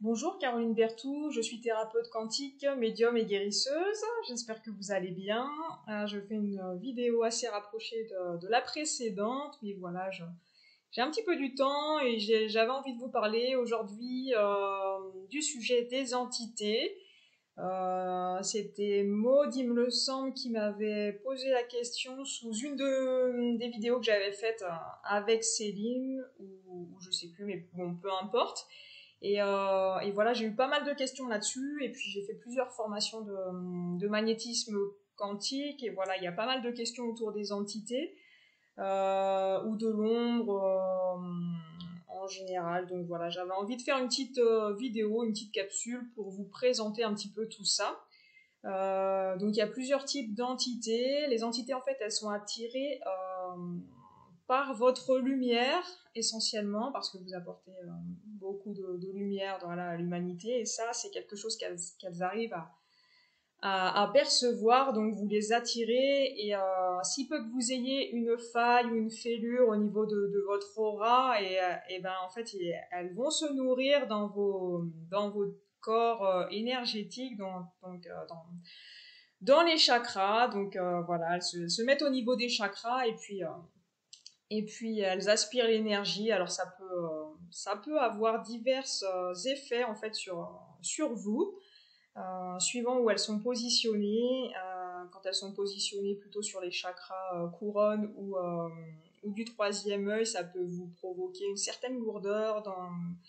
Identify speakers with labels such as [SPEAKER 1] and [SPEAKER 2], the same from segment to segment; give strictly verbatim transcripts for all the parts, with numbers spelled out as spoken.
[SPEAKER 1] Bonjour Caroline Berthou, je suis thérapeute quantique, médium et guérisseuse. J'espère que vous allez bien. Euh, je fais une vidéo assez rapprochée de, de la précédente, mais voilà, je- j'ai un petit peu du temps et j'ai- j'avais envie de vous parler aujourd'hui euh, du sujet des entités. Euh, c'était Maud, il me le semble, qui m'avait posé la question sous une de- des vidéos que j'avais faites euh, avec Céline, ou, ou je sais plus, mais bon, peu importe. Et, euh, et voilà, j'ai eu pas mal de questions là-dessus, et puis j'ai fait plusieurs formations de, de magnétisme quantique, et voilà, il y a pas mal de questions autour des entités, euh, ou de l'ombre euh, en général. Donc voilà, j'avais envie de faire une petite euh, vidéo, une petite capsule pour vous présenter un petit peu tout ça. Euh, donc il y a plusieurs types d'entités. Les entités en fait elles sont attirées euh, par votre lumière essentiellement parce que vous apportez euh, beaucoup de, de lumière dans la- l'humanité et ça c'est quelque chose qu'elles qu'elles arrivent à, à, à percevoir, donc vous les attirez et euh, s'il peut que vous ayez une faille ou une fêlure au niveau de, de votre aura et, euh, et ben en fait et- elles vont se nourrir dans vos dans vos corps euh, énergétiques dans, donc euh, dans dans les chakras. Donc euh, voilà, elles se, se mettent au niveau des chakras et puis euh, et puis elles aspirent l'énergie. Alors ça peut euh, ça peut avoir divers euh, effets en fait sur sur vous euh, suivant où elles sont positionnées. Euh, quand elles sont positionnées plutôt sur les chakras euh, couronne ou euh, ou du troisième œil, ça peut vous provoquer une certaine lourdeur dans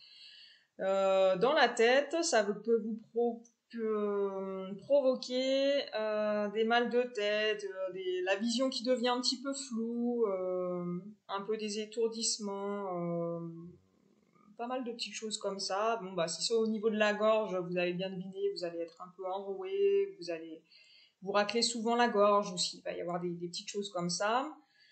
[SPEAKER 1] euh, dans la tête. Ça peut vous pro- euh, provoquer euh, des mal de tête, euh, des- la vision qui devient un petit peu floue, euh, un peu des étourdissements, euh, pas mal de petites choses comme ça. Bon, bah, si c'est au niveau de la gorge, vous avez bien deviné, vous allez être un peu enroué, vous allez vous racler souvent la gorge aussi, il va y avoir des, des petites choses comme ça.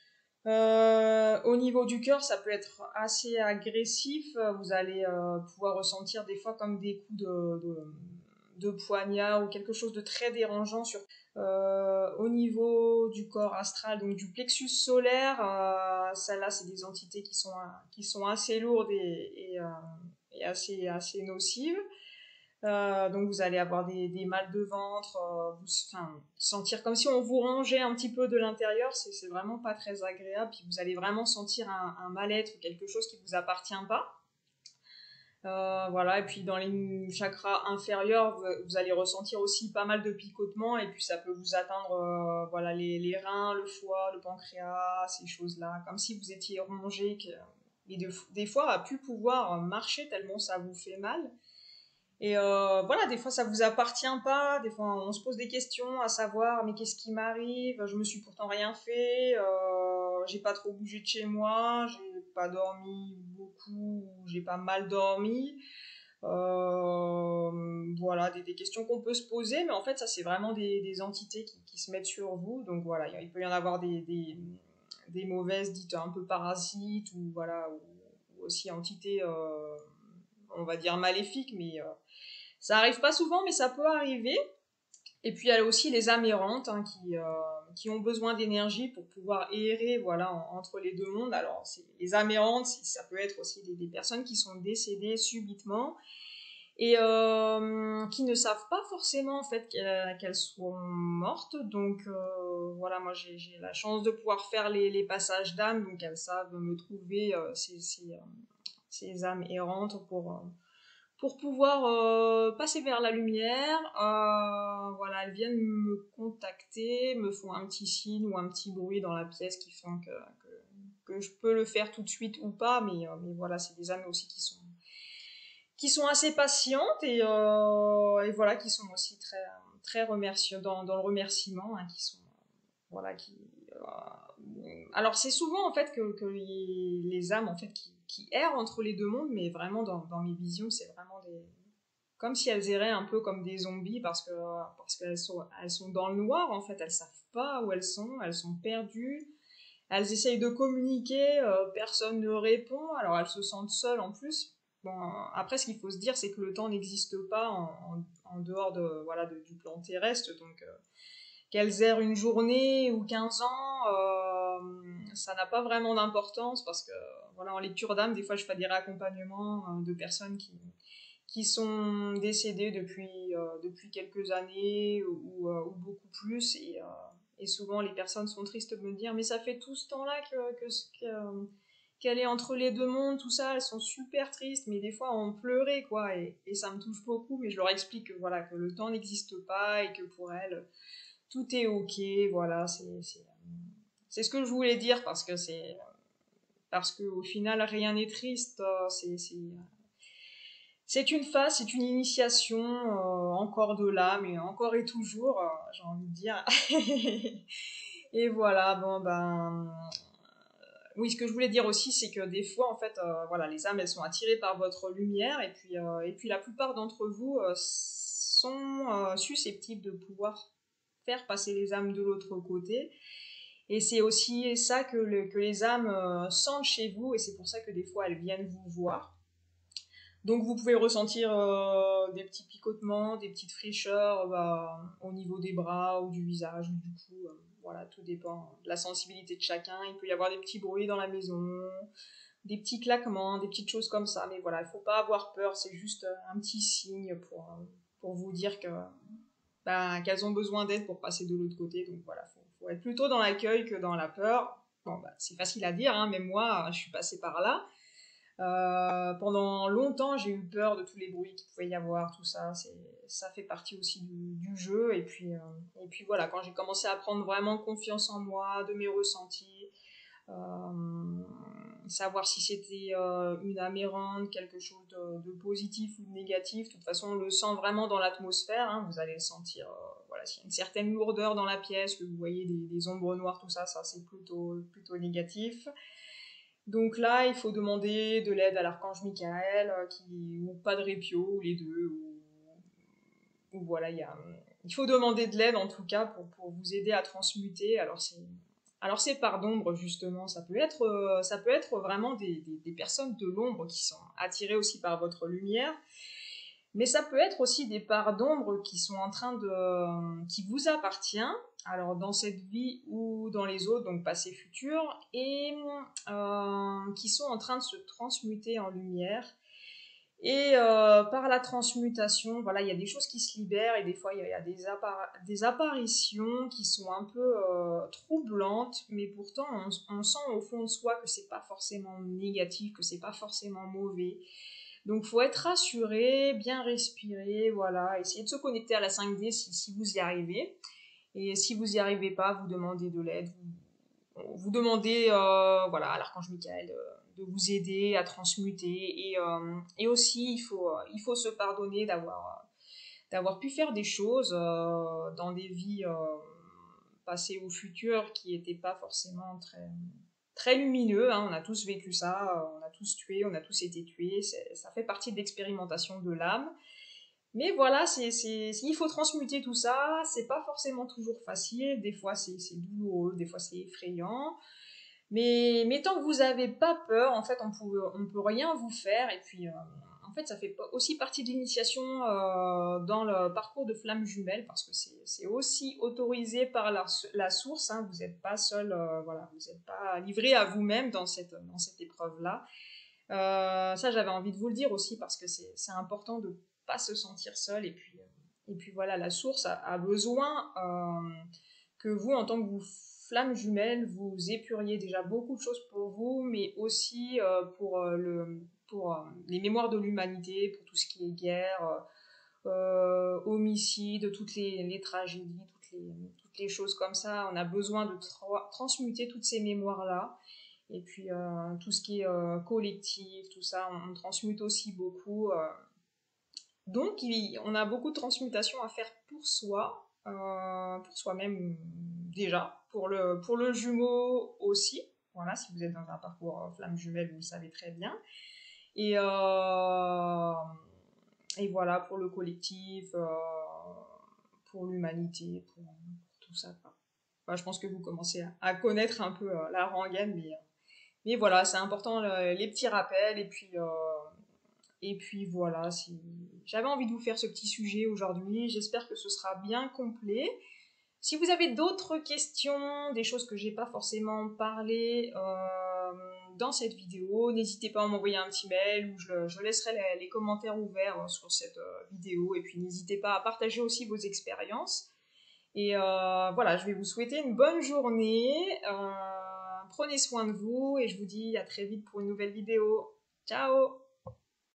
[SPEAKER 1] Euh, au niveau du cœur, ça peut être assez agressif. Vous allez euh, pouvoir ressentir des fois comme des coups de, de, de poignard ou quelque chose de très dérangeant. Sur, euh, au niveau du corps astral, donc du plexus solaire, euh, celles-là, c'est des entités qui sont, qui sont assez lourdes et, et, euh, et assez, assez nocives. Euh, donc vous allez avoir des, des mal de ventre, euh, vous, enfin, sentir comme si on vous rongeait un petit peu de l'intérieur, c'est, c'est vraiment pas très agréable, puis vous allez vraiment sentir un, un mal-être ou quelque chose qui vous appartient pas. Euh, voilà, et puis dans les chakras inférieurs, vous, vous allez ressentir aussi pas mal de picotements, et puis ça peut vous atteindre euh, voilà, les, les reins, le foie, le pancréas, ces choses-là, comme si vous étiez rongé, que, et de, des fois à plus pouvoir marcher tellement ça vous fait mal. Et euh, voilà, des fois ça vous appartient pas, des fois on se pose des questions à savoir mais qu'est-ce qui m'arrive, je me suis pourtant rien fait, euh, j'ai pas trop bougé de chez moi, j'ai pas dormi beaucoup, j'ai pas mal dormi. Euh, voilà, des, des questions qu'on peut se poser, mais en fait ça c'est vraiment des, des entités qui, qui se mettent sur vous, donc voilà, il peut y en avoir des, des, des mauvaises dites un peu parasites ou voilà, ou, ou aussi entités, euh, on va dire maléfiques, mais euh, ça arrive pas souvent, mais ça peut arriver. Et puis il y a aussi les âmes errantes hein, qui, euh, qui ont besoin d'énergie pour pouvoir errer voilà, en- entre les deux mondes. Alors c'est, les âmes errantes, ça peut être aussi des, des personnes qui sont décédées subitement et euh, qui ne savent pas forcément en fait qu'elles, qu'elles sont mortes. Donc euh, voilà, moi j'ai, j'ai la chance de pouvoir faire les, les passages d'âmes, donc elles savent me trouver euh, ces, ces, euh, ces âmes errantes pour... euh, pour pouvoir euh, passer vers la lumière. Euh, voilà, elles viennent me contacter, me font un petit signe ou un petit bruit dans la pièce qui font que, que, que je peux le faire tout de suite ou pas, mais, euh, mais voilà, c'est des âmes aussi qui sont, qui sont assez patientes et, euh, et voilà, qui sont aussi très, très remerciantes dans, dans le remerciement, hein, qui sont, voilà, qui, euh, alors c'est souvent en fait que, que les, les âmes en fait qui, qui errent entre les deux mondes, mais vraiment dans, dans mes visions, c'est vraiment des, comme si elles erraient un peu comme des zombies parce que parce qu'elles sont elles sont dans le noir en fait, elles savent pas où elles sont, elles sont perdues, elles essayent de communiquer, euh, personne ne répond, alors elles se sentent seules en plus. Bon, après ce qu'il faut se dire c'est que le temps n'existe pas en, en, en dehors de voilà de, du plan terrestre, donc euh, qu'elles errent une journée ou quinze ans, euh, ça n'a pas vraiment d'importance parce que voilà en lecture d'âme des fois je fais des réaccompagnements euh, de personnes qui qui sont décédés depuis, euh, depuis quelques années ou, euh, ou beaucoup plus. Et, euh, et souvent, les personnes sont tristes de me dire, mais ça fait tout ce temps-là que, que, que, qu'elle est entre les deux mondes, tout ça, elles sont super tristes, mais des fois on pleurait, quoi, et, et ça me touche beaucoup, mais je leur explique que, voilà, que le temps n'existe pas et que pour elles, tout est ok, voilà, c'est, c'est, c'est ce que je voulais dire parce que c'est, parce qu'au final, rien n'est triste, euh, c'est, c'est, c'est une phase, c'est une initiation, euh, encore de l'âme, et encore et toujours, euh, j'ai envie de dire. Et voilà, bon ben, oui, ce que je voulais dire aussi, c'est que des fois, en fait, euh, voilà, les âmes, elles sont attirées par votre lumière, et puis, euh, et puis la plupart d'entre vous euh, sont euh, susceptibles de pouvoir faire passer les âmes de l'autre côté. Et c'est aussi ça que, le, que les âmes euh, sentent chez vous, et c'est pour ça que des fois, elles viennent vous voir. Donc vous pouvez ressentir euh, des petits picotements, des petites fraîcheurs bah, au niveau des bras ou du visage ou du cou. Euh, voilà, tout dépend de la sensibilité de chacun. Il peut y avoir des petits bruits dans la maison, des petits claquements, des petites choses comme ça. Mais voilà, il ne faut pas avoir peur, c'est juste un petit signe pour, pour vous dire que, bah, qu'elles ont besoin d'aide pour passer de l'autre côté. Donc voilà, il faut, faut être plutôt dans l'accueil que dans la peur. Bon, bah, c'est facile à dire, hein, même moi, je suis passée par là. Euh, pendant longtemps, j'ai eu peur de tous les bruits qu'il pouvait y avoir, tout ça. C'est, ça fait partie aussi du, du jeu. Et puis, euh, et puis voilà, quand j'ai commencé à prendre vraiment confiance en moi, de mes ressentis, euh, savoir si c'était euh, une âme errante, quelque chose de, de positif ou de négatif. De toute façon, on le sent vraiment dans l'atmosphère. Hein, vous allez le sentir. Euh, voilà, s'il y a une certaine lourdeur dans la pièce, que vous voyez des, des ombres noires, tout ça, ça c'est plutôt, plutôt négatif. Donc là, il faut demander de l'aide à l'archange Michael, euh, qui, ou Padre Pio, ou les deux, ou, ou voilà, il y a, il faut demander de l'aide en tout cas pour, pour vous aider à transmuter. Alors c'est, alors c'est par d'ombre justement, ça peut être, euh, ça peut être vraiment des, des, des personnes de l'ombre qui sont attirées aussi par votre lumière. Mais ça peut être aussi des parts d'ombre qui sont en train de, qui vous appartient, alors dans cette vie ou dans les autres, donc passé, futur, et euh, qui sont en train de se transmuter en lumière. Et euh, par la transmutation, voilà, il y a des choses qui se libèrent et des fois il y a des, appar- des apparitions qui sont un peu euh, troublantes, mais pourtant on, on sent au fond de soi que c'est pas forcément négatif, que c'est pas forcément mauvais. Donc, faut être rassuré, bien respirer, voilà. Essayez de se connecter à la cinq D si, si vous y arrivez. Et si vous y arrivez pas, vous demandez de l'aide. Vous, vous demandez, euh, voilà, à l'archange Michael de, de vous aider à transmuter. Et, euh, et aussi, il faut, il faut se pardonner d'avoir, d'avoir pu faire des choses euh, dans des vies euh, passées ou futures qui n'étaient pas forcément très très lumineux, hein, on a tous vécu ça, on a tous tué, on a tous été tués, ça fait partie de l'expérimentation de l'âme. Mais voilà, c'est, c'est, il faut transmuter tout ça, c'est pas forcément toujours facile, des fois c'est, c'est douloureux, des fois c'est effrayant, mais, mais tant que vous n'avez pas peur, en fait on peut, on peut rien vous faire, et puis euh, en fait ça fait aussi partie de l'initiation euh, dans le parcours de flamme jumelle, parce que c'est, c'est aussi autorisé par la, la source, hein, vous n'êtes pas seul, euh, voilà, vous n'êtes pas livré à vous-même dans cette, dans cette épreuve-là. Euh, ça j'avais envie de vous le dire aussi, parce que c'est, c'est important de pas se sentir seul, et puis, et puis voilà, la source a, a besoin euh, que vous, en tant que vous flamme jumelle, vous épuriez déjà beaucoup de choses pour vous, mais aussi euh, pour, euh, le, pour euh, les mémoires de l'humanité, pour tout ce qui est guerre, euh, homicide, toutes les, les tragédies, toutes les, toutes les choses comme ça. On a besoin de tra- transmuter toutes ces mémoires-là. Et puis euh, tout ce qui est euh, collectif, tout ça, on, on transmute aussi beaucoup. Euh. Donc il, on a beaucoup de transmutation à faire pour soi, euh, pour soi-même déjà, pour le, pour le jumeau aussi. Voilà, si vous êtes dans un parcours euh, flamme jumelle, vous le savez très bien. Et, euh, et voilà, pour le collectif, euh, pour l'humanité, pour, pour tout ça. Enfin, je pense que vous commencez à, à connaître un peu euh, la rengaine, mais, mais voilà, c'est important le, les petits rappels. Et puis, euh, et puis voilà, si... j'avais envie de vous faire ce petit sujet aujourd'hui. J'espère que ce sera bien complet. Si vous avez d'autres questions, des choses que j'ai pas forcément parlé, euh, dans cette vidéo. N'hésitez pas à m'envoyer un petit mail ou je, je laisserai les, les commentaires ouverts sur cette euh, vidéo. Et puis n'hésitez pas à partager aussi vos expériences. Et euh, voilà, je vais vous souhaiter une bonne journée. Euh, prenez soin de vous et je vous dis à très vite pour une nouvelle vidéo. Ciao!